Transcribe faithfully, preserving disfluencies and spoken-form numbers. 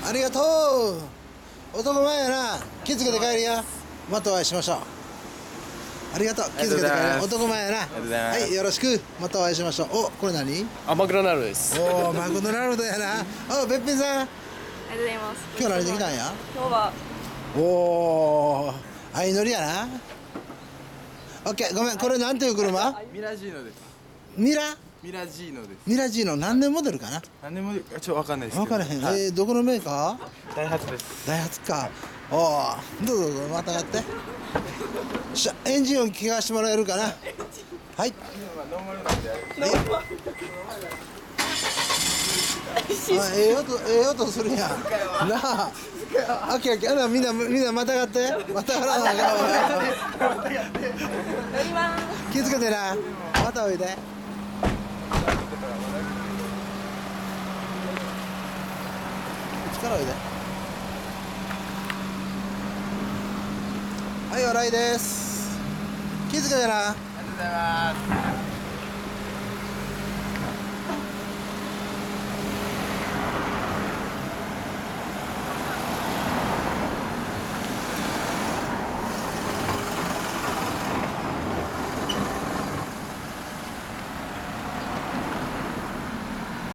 ありがとう。男前やな。気付けて帰りや。またお会いしましょう。ありがとう。気付けて帰りや。男前やな。はい、よろしく。またお会いしましょう。お、これ何？ あ、マクドナルドです。 おー、マクドナルドやな。お、べっぴんさん。 ありがとうございます。 今日何できたんや？ 今日はおー、相乗りやな。オッケー、ごめん、これなんていう車？ ミラジーノです。 ミラ？ ミラジーノです。 ミラジーノ何年モデルかな？ 何年もちょっとわかんないですけど。 分からへん。 はい、 えー、どこのメーカー？ ダイハツです。 ダイハツか。おー、どうぞどうぞ、またやって。しゃ、エンジン音聞かせてもらえるかな？はい。 ノーマルなんで。 あ、ええ音、ええ音するやん。なあ。オッケーオッケー、あら、みんな、みんなまたがって。またがらなあかんわ。 乗ります。 気付けてな。またおいで。力おいで。はい、笑いです。気付けてな。 ありがとうございます。